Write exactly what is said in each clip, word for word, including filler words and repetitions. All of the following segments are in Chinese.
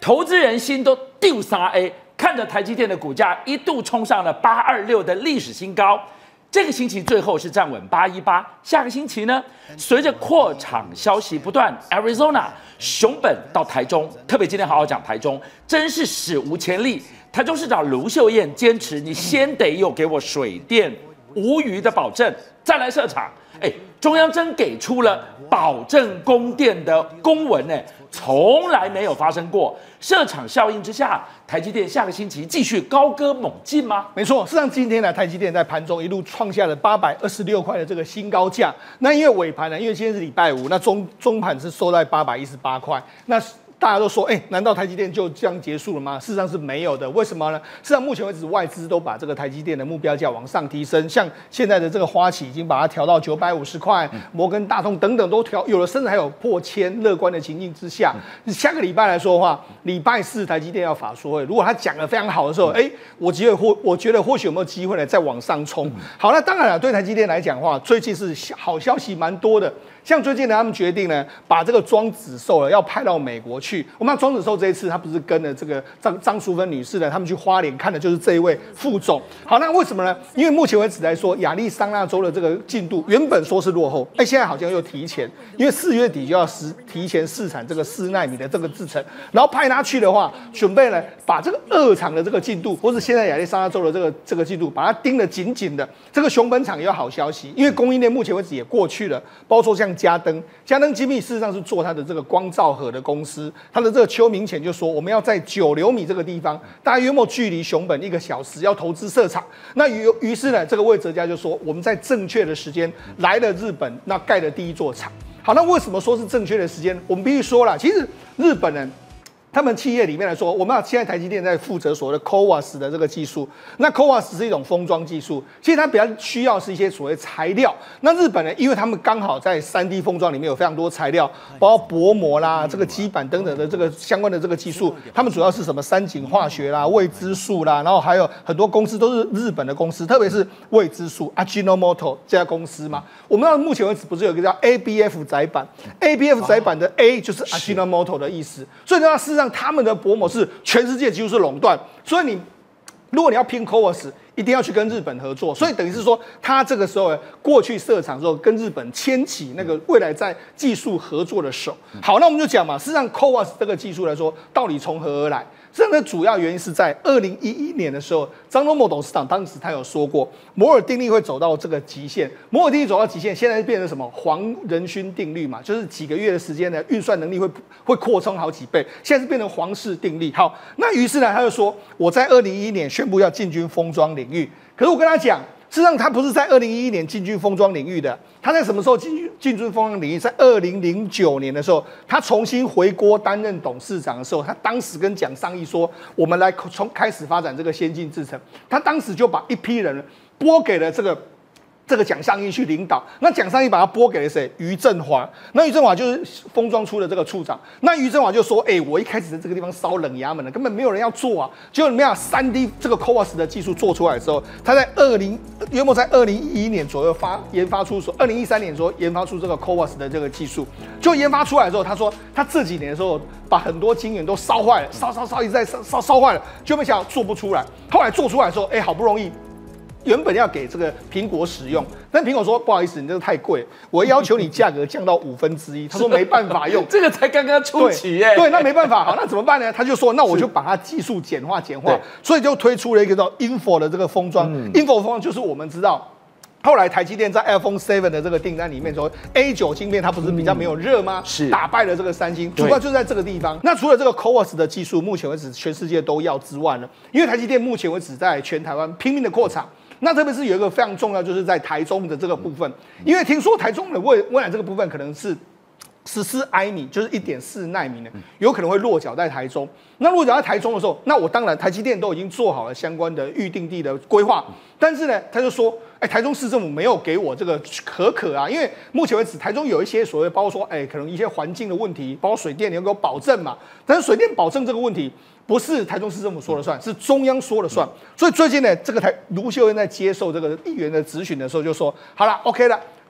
投资人心都丢三 A， 看着台积电的股价一度冲上了八二六的历史新高。这个星期最后是站稳八一八，下个星期呢，随着扩厂消息不断 ，Arizona、熊本到台中，特别今天好好讲台中，真是史无前例。台中市长卢秀燕坚持，你先得有给我水电无虞的保证，再来设厂。哎，中央真给出了保证供电的公文呢，从来没有发生过。设厂效应之下，台积电下个星期继续高歌猛进吗？ 没错，事实上今天呢，台积电在盘中一路创下了八百二十六块的这个新高价。那因为尾盘呢，因为今天是礼拜五，那中中盘是收在八百一十八块。那大家都说，哎、欸，难道台积电就这样结束了吗？事实上是没有的。为什么呢？事实上，目前为止外资都把这个台积电的目标价往上提升，像现在的这个花旗已经把它调到九百五十块，摩根大通等等都调，有的甚至还有破千。乐观的情境之下，下个礼拜来说的话，礼拜四台积电要法说会，如果他讲得非常好的时候，哎、欸，我觉得或我觉得或许有没有机会呢，再往上冲。好，那当然了，对台积电来讲的话，最近是好消息蛮多的。像最近呢，他们决定呢，把这个庄子寿要派到美国去。我们看庄子寿这一次，他不是跟了这个张张淑芬女士呢，他们去花莲看的就是这一位副总。好，那为什么呢？因为目前为止来说，亚利桑那州的这个进度原本说是落后，哎，现在好像又提前，因为四月底就要实提前试产这个四奈米的这个制程，然后派他去的话，准备呢把这个二厂的这个进度，或是现在亚利桑那州的这个这个进度，把它盯得紧紧的。这个熊本厂也有好消息，因为供应链目前为止也过去了，包括说像嘉登，嘉登精密事实上是做它的这个光罩盒的公司，它的这个邱明前就说，我们要在九流米这个地方，大约莫距离熊本一个小时，要投资设厂。那于于是呢，这个魏哲家就说，我们在正确的时间来了日本，那盖了第一座厂。好，那为什么说是正确的时间？我们必须说了，其实日本人。他们企业里面来说，我们现在台积电在负责所谓的 C O A S 的这个技术，那 C O A S 是一种封装技术，其实它比较需要是一些所谓材料。那日本呢，因为他们刚好在 三 D 封装里面有非常多材料，包括薄膜啦、这个基板等等的这个相关的这个技术，他们主要是什么三井化学啦、未知数啦，然后还有很多公司都是日本的公司，特别是未知数 Ajinomoto 这家公司嘛。我们到目前为止不是有一个叫 A B F 载板 ，A B F 载板的 A 就是 Ajinomoto 的意思，所以呢，事实上他们的薄膜是全世界几乎是垄断，所以你如果你要拼 C O A S， 一定要去跟日本合作，所以等于是说，他这个时候过去设厂之后，跟日本牵起那个未来在技术合作的手。好，那我们就讲嘛，事实上 C O A S 这个技术来说，到底从何而来？这个主要原因是在二零一一年的时候，张忠谋董事长当时他有说过，摩尔定律会走到这个极限。摩尔定律走到极限，现在变成什么？黄仁勋定律嘛，就是几个月的时间呢，运算能力会会扩充好几倍。现在是变成黄氏定律。好，那于是呢，他就说，我在二零一一年宣布要进军封装领域。可是我跟他讲，事实上他不是在二零一一年进军封装领域的，他在什么时候进军进军封装领域？在二零零九年的时候，他重新回国担任董事长的时候，他当时跟蒋尚义说，我们来从开始发展这个先进制程。他当时就把一批人拨给了这个。这个蒋尚义去领导，那蒋尚义把他拨给了谁？于振华。那于振华就是封装出的这个处长。那于振华就说：“哎、欸，我一开始在这个地方烧冷衙门了，根本没有人要做啊。结果你们讲三 D 这个 C O A S 的技术做出来的时候，他在二零约莫在二零一一年左右发研发出，二零一三年左右研发出这个 C O A S 的这个技术。就研发出来之后，他说他这几年的时候把很多晶圆都烧坏了，烧烧烧一直在烧烧烧坏了，就没想到做不出来。后来做出来的时候，哎、欸，好不容易。”原本要给这个苹果使用，但苹果说不好意思，你这个太贵，我要求你价格降到五分之一。他说没办法用， 这个才刚刚初期耶。 对，那没办法，好，那怎么办呢？他就说，那我就把它技术简化简化，所以就推出了一个叫 Info 的这个封装。嗯、Info 封装就是我们知道。后来台积电在 iPhone 七的这个订单里面说 A 九晶片它不是比较没有热吗？是打败了这个三星，主要就是在这个地方。那除了这个 C O A S 的技术，目前为止全世界都要之外呢，因为台积电目前为止在全台湾拼命的扩厂。那特别是有一个非常重要，就是在台中的这个部分，因为听说台中的未未来这个部分可能是十四埃米，就是一点四奈米呢，有可能会落脚在台中。那落脚在台中的时候，那我当然台积电都已经做好了相关的预定地的规划，但是呢，他就说，哎，台中市政府没有给我这个可可啊，因为目前为止台中有一些所谓包括说，哎，可能一些环境的问题，包括水电你要给我保证嘛，但是水电保证这个问题。不是台中市政府说了算，是中央说了算。所以最近呢，这个台卢秀燕在接受这个议员的质询的时候就说：“好了 ，OK 了，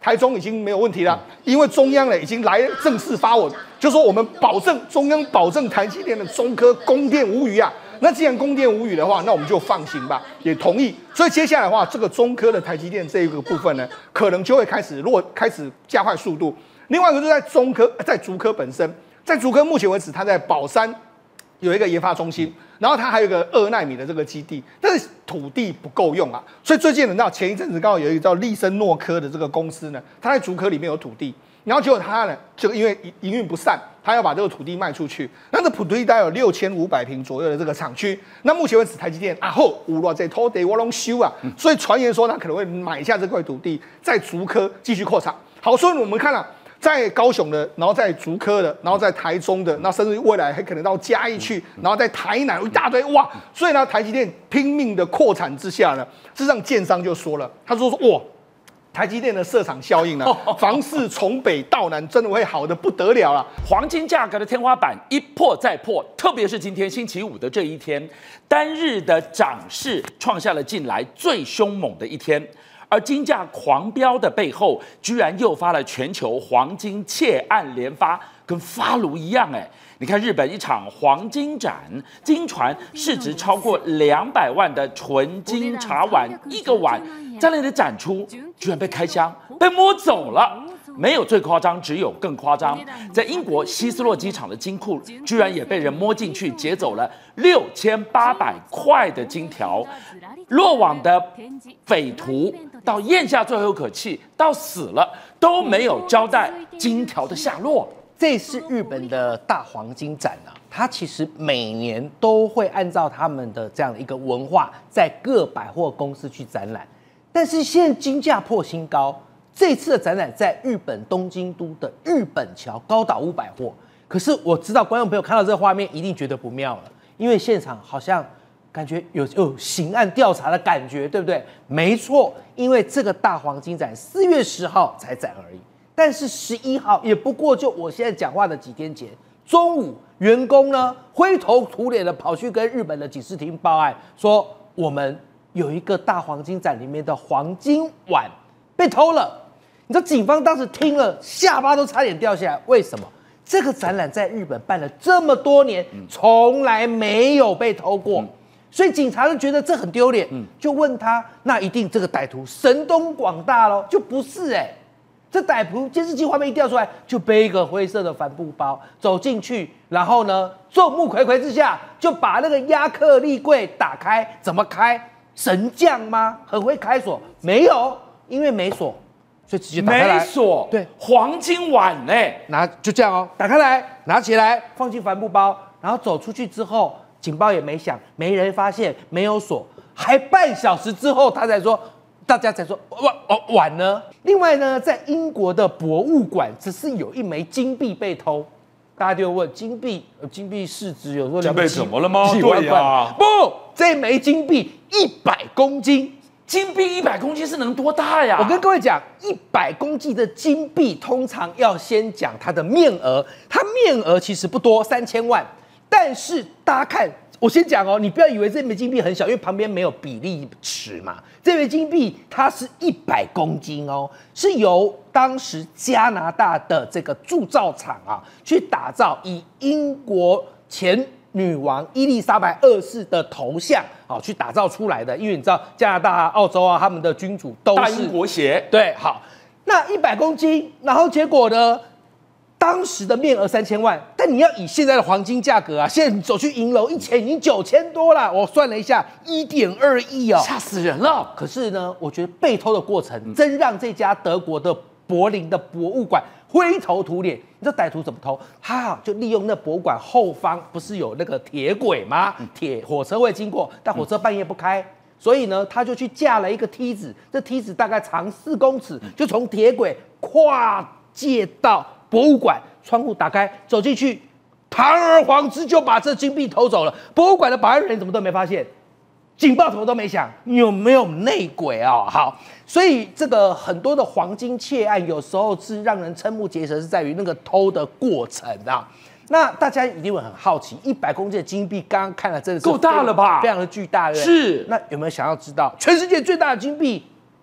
台中已经没有问题了，因为中央呢已经来正式发文，就说我们保证中央保证台积电的中科供电无虞啊。那既然供电无虞的话，那我们就放心吧，也同意。所以接下来的话，这个中科的台积电这一个部分呢，可能就会开始落开始加快速度。另外一个就是在中科，在竹科本身，在竹科目前为止，它在宝山有一个研发中心，然后它还有一个二奈米的这个基地，但是土地不够用啊，所以最近你知道前一阵子刚好有一个叫利森诺科的这个公司呢，它在竹科里面有土地，然后结果它呢就因为营运不善，它要把这个土地卖出去，那这土地大概有六千五百平左右的这个厂区，那目前为止台积电啊后无了这土地我拢收啊，所以传言说它可能会买下这块土地，在竹科继续扩厂。好，所以我们看了。在高雄的，然后在竹科的，然后在台中的，那甚至未来还可能到嘉义去，然后在台南有一大堆哇！所以呢，台积电拼命的扩产之下呢，事实上建商就说了，他说说哇，台积电的设厂效应呢，房市从北到南真的会好的不得了了。 黄金价格的天花板一破再破，特别是今天星期五的这一天，单日的涨势创下了近来最凶猛的一天。而金价狂飙的背后，居然诱发了全球黄金窃案连发，跟发炉一样哎！你看日本一场黄金展，金船市值超过两百万的纯金茶碗，一个碗在那里展出，居然被开箱，被摸走了。没有最夸张，只有更夸张。在英国希斯洛机场的金库，居然也被人摸进去，劫走了六千八百块的金条。落网的匪徒到咽下最后一口气，到死了都没有交代金条的下落。 这是日本的大黄金展啊，它其实每年都会按照他们的这样的一个文化，在各百货公司去展览。但是现在金价破新高。这次的展览在日本东京都的日本桥高岛屋百货，可是我知道观众朋友看到这个画面一定觉得不妙了，因为现场好像感觉有有刑案调查的感觉，对不对？没错，因为这个大黄金展四月十号才展而已，但是十一号也不过就我现在讲话的几天前，中午员工呢灰头土脸的跑去跟日本的警视厅报案，说我们有一个大黄金展里面的黄金碗被偷了。你知道警方当时听了，下巴都差点掉下来。为什么？这个展览在日本办了这么多年，从来没有被偷过，所以警察就觉得这很丢脸，就问他，那一定这个歹徒神通广大咯？就不是哎、欸，这歹徒监视器画面一调出来，就背一个灰色的帆布包走进去，然后呢，众目睽睽之下就把那个亚克力柜打开，怎么开？神将吗？很会开锁？没有，因为没锁。所以直接打开来， 没锁， 对， 黄金碗哎， 拿就这样哦，打开来，拿起来，放进帆布包，然后走出去之后，警报也没响，没人发现，没有锁，还半小时之后，他才说，大家才说，碗哦碗呢？另外呢，在英国的博物馆，只是有一枚金币被偷，大家就问金币，金币市值有说金币怎么了吗？ 对呀、啊， 不，这枚金币一百公斤。 金币一百公斤是能多大呀？ 我跟各位讲，一百公斤的金币通常要先讲它的面额，它面额其实不多，三千万。但是大家看，我先讲哦，你不要以为这枚金币很小，因为旁边没有比例尺嘛。这枚金币它是一百公斤哦，是由当时加拿大的这个铸造厂啊去打造，以英国前女王伊丽莎白二世的头像，好去打造出来的。因为你知道加拿大啊、澳洲啊，他们的君主都是大英国协。 对，好，那一百公斤，然后结果呢，当时的面额三千万，但你要以现在的黄金价格啊，现在你走去银楼一钱已经九千多了，我算了一下，一点二亿哦， 吓死人了。 可是呢，我觉得被偷的过程真让这家德国的柏林的博物馆灰头土脸。你知道歹徒怎么偷？他就利用那博物馆后方不是有那个铁轨吗？铁火车会经过，但火车半夜不开，所以呢，他就去架了一个梯子，这梯子大概长四公尺，就从铁轨跨界到博物馆，窗户打开，走进去，堂而皇之就把这金币偷走了。博物馆的保安人员怎么都没发现？警报怎么都没响，有没有内鬼啊？好，所以这个很多的黄金窃案，有时候是让人瞠目结舌，是在于那个偷的过程啊。那大家一定会很好奇，一百公斤的金币，刚刚看了真的是够大了吧？ 非常的巨大，对不对？ 是。 那有没有想要知道全世界最大的金币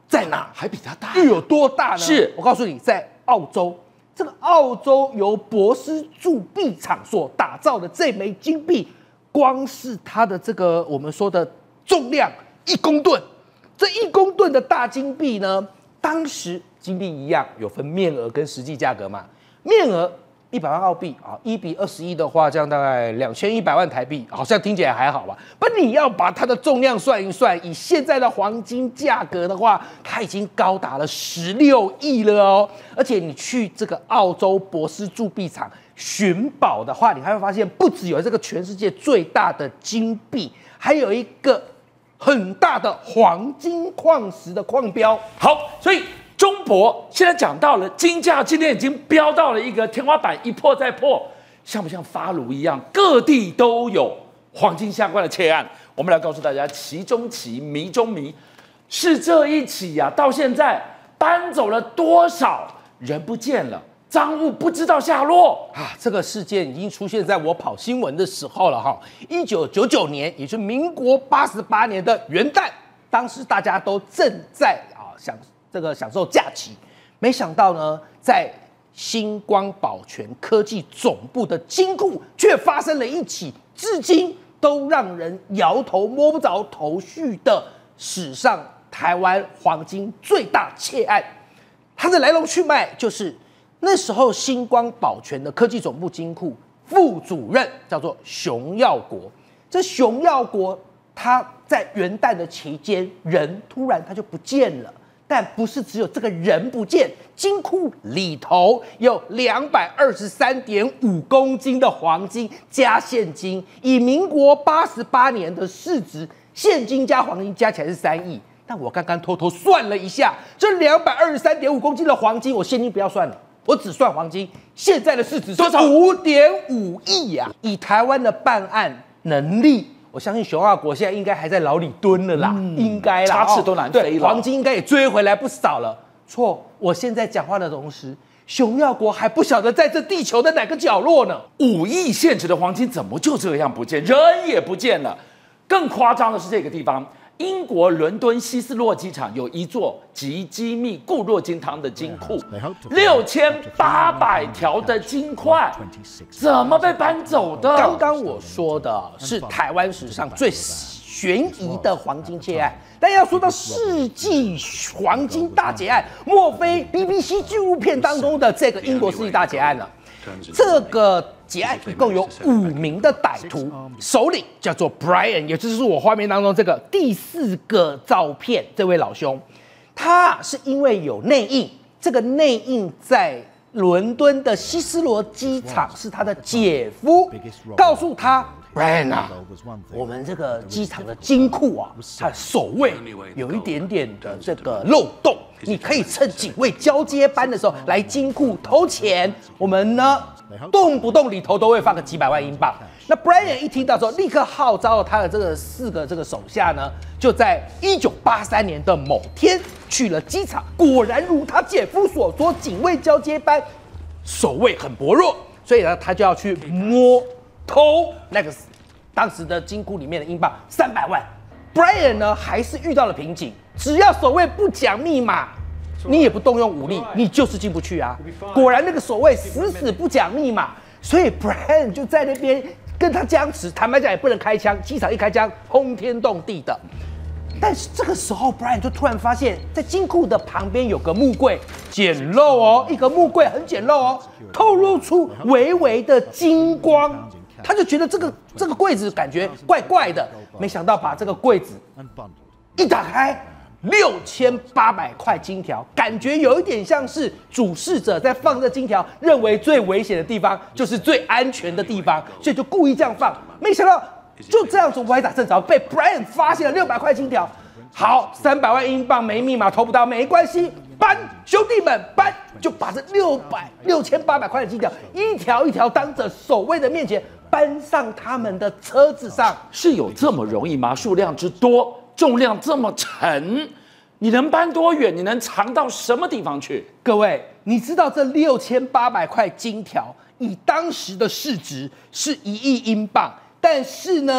在哪？ 还比它大， 又有多大呢？ 是我告诉你，在澳洲，这个澳洲由博斯铸币厂所打造的这枚金币，光是它的这个我们说的重量一公吨，这一公吨的大金币呢，当时金币一样有分面额跟实际价格嘛，面额一百万澳币啊，一比二十一的话，这样大概两千一百万台币，好像听起来还好吧？不，你要把它的重量算一算，以现在的黄金价格的话，它已经高达了十六亿了哦。而且你去这个澳洲博斯铸币厂寻宝的话，你还会发现，不只有这个全世界最大的金币，还有一个很大的黄金矿石的矿标。 好，所以。中博现在讲到了金价，今天已经飙到了一个天花板，一破再破，像不像发炉一样？各地都有黄金相关的窃案。我们来告诉大家，其中奇，谜中谜，是这一起呀、啊，到现在搬走了多少人不见了，赃物不知道下落啊！这个事件已经出现在我跑新闻的时候了哈。一九九九年，也就是民国八十八年的元旦，当时大家都正在啊想。这个享受假期，没想到呢，在星光保全科技总部的金库，却发生了一起至今都让人摇头摸不着头绪的史上台湾黄金最大窃案。它的来龙去脉就是，那时候星光保全的科技总部金库副主任叫做熊耀国，这熊耀国他在元旦的期间，人突然他就不见了。但不是只有这个人不见，金库里头有两百二十三点五公斤的黄金加现金，以民国八十八年的市值，现金加黄金加起来是三亿。但我刚刚偷偷算了一下，这两百二十三点五公斤的黄金，我现金不要算了，我只算黄金，现在的市值是五点五亿呀！以台湾的办案能力。我相信熊耀国现在应该还在牢里蹲了啦，嗯、应该啦， 插翅都难飞了， 黄金应该也追回来不少了。错，我现在讲话的同时，熊耀国还不晓得在这地球的哪个角落呢。 五亿现值的黄金怎么就这样不见，人也不见了？更夸张的是这个地方，英国伦敦希斯洛机场有一座集机密固若金汤的金库，六千八百条的金块，怎么被搬走的？ 刚刚我说的是台湾史上最悬疑的黄金窃案，但要说到世纪黄金大劫案，莫非 B B C 纪录片当中的这个英国世纪大劫案了？这个劫案一共有五名的歹徒，首领叫做 Brian， 也就是我画面当中这个第四个照片这位老兄，他是因为有内应，这个内应在伦敦的希斯罗机场是他的姐夫，告诉他 Brian 啊，我们这个机场的金库啊，它的守卫有一点点的这个漏洞，你可以趁警卫交接班的时候来金库偷钱，我们呢动不动里头都会放个几百万英镑。那 Brian 一听到之后，立刻号召了他的这个四个这个手下呢，就在一九八三年的某天去了机场，果然如他姐夫所说，警卫交接班守卫很薄弱，所以呢他就要去摸偷那个当时的金库里面的英镑三百万。Brian 呢还是遇到了瓶颈，只要守卫不讲密码，你也不动用武力，你就是进不去啊。果然那个守卫死死不讲密码，所以 Brian 就在那边跟他僵持，坦白讲也不能开枪，机场一开枪轰天动地的。但是这个时候 Brian 就突然发现，在金库的旁边有个木柜，简陋哦，一个木柜很简陋哦，透露出微微的金光。他就觉得这个这个柜子感觉怪怪的，没想到把这个柜子一打开，六千八百块金条，感觉有一点像是主事者在放这金条，认为最危险的地方就是最安全的地方，所以就故意这样放。没想到就这样子歪打正着，被 Brian 发现了六百块金条。好，三百万英镑没密码投不到，没关系，搬，兄弟们搬，就把这六百六千八百块的金条一条一条当着守卫的面前搬上他们的车子上。 是有这么容易吗？数量之多，重量这么沉，你能搬多远？你能藏到什么地方去？ 各位，你知道这六千八百块金条以当时的市值是一亿英镑，但是呢，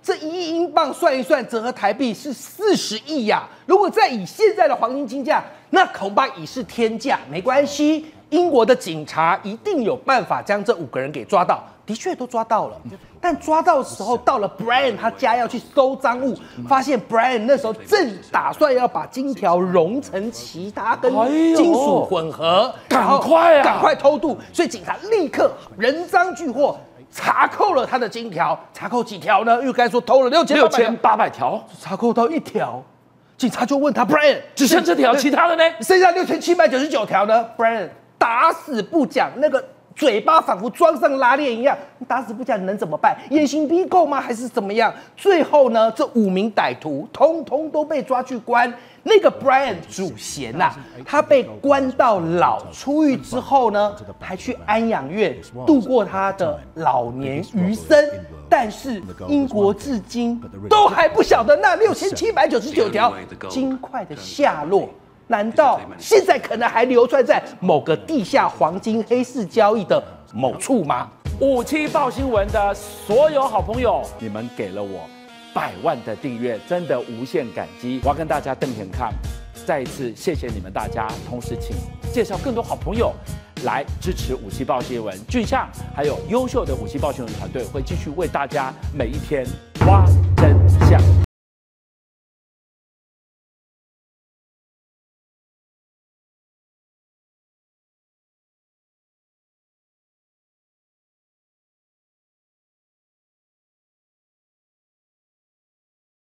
这一亿英镑算一算，折合台币是四十亿呀。如果再以现在的黄金金价，那恐怕已是天价。没关系，英国的警察一定有办法将这五个人给抓到。的确都抓到了，但抓到的时候，到了 Brian 他家要去搜赃物，发现 Brian 那时候正打算要把金条融成其他跟金属混合， 赶快啊， 赶快偷渡，所以警察立刻人赃俱获。查扣了他的金条，查扣几条呢？因为刚才说偷了六千六千八百条， 查扣到一条，警察就问他 Brian， 只剩这条，其他的呢？ 剩下六千七百九十九条呢 ？Brian 打死不讲，那个嘴巴仿佛装上拉链一样，打死不讲，能怎么办？严刑逼供吗？还是怎么样？最后呢，这五名歹徒通通都被抓去关。那个 Brian 主嫌呐、啊，他被关到老，出狱之后呢，还去安养院度过他的老年余生。但是英国至今都还不晓得那六千七百九十九条金块的下落。难道现在可能还流传在某个地下黄金黑市交易的某处吗？ 五七报新闻的所有好朋友，你们给了我百万的订阅，真的无限感激。我要跟大家瞪眼看，再一次谢谢你们大家，同时请介绍更多好朋友来支持五七报新闻。俊相还有优秀的五七报新闻团队会继续为大家每一天挖真相。